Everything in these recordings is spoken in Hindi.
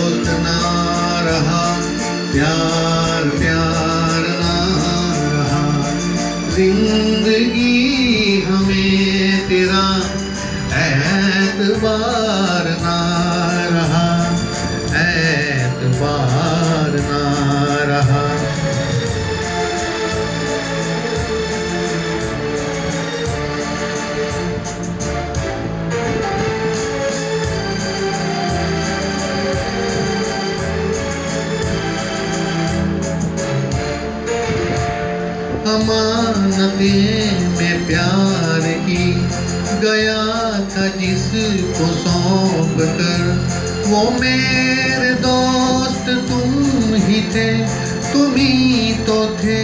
दोस्त ना रहा, प्यार प्यार ना रहा। जिंदगी हमें तेरा एतबार ना रहा, एतबार ना रहा। अमानतें में प्यार की गया था जिसको सौंप कर, वो मेरे दोस्त तुम ही थे, तुम ही तो थे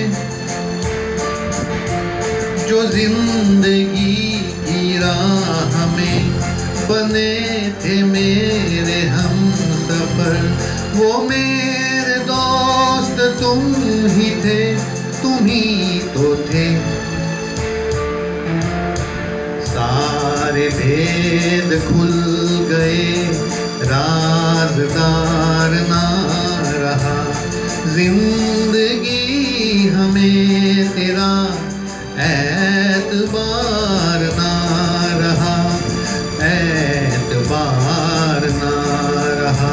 जो जिंदगी की राह में बने थे मेरे हम सफर। वो मेरे दोस्त तुम ही थे, तुम ही तो थे। सारे भेद खुल गए, राज़दार ना रहा। जिंदगी हमें तेरा एतबार ना रहा, एतबार ना रहा।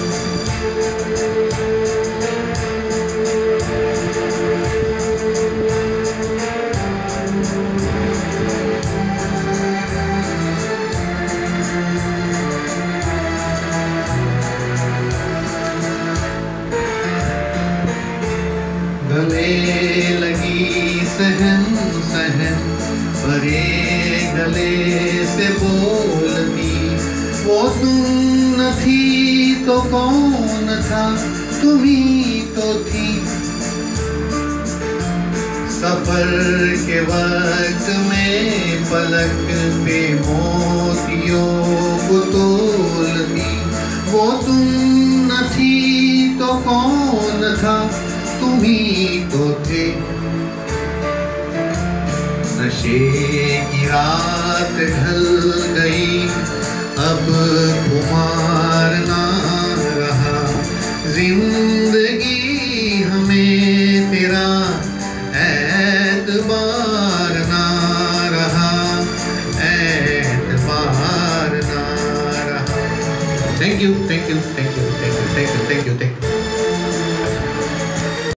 गले लगी सहन सहन, भरे गले से बोलती। वो तुम न थी तो कौन था, तुम ही तो थी। सफर के वक्त में पलक पे मोतियों को तोलती। वो तुम न थी तो कौन था, तुम ही तो थे। नशे की रात ढल गई, अब खुमार ना रहा। जिंदगी हमें तेरा एतबार ना रहा, एतबार ना रहा। Thank you, thank you, thank you, thank you, thank you, thank you, thank you.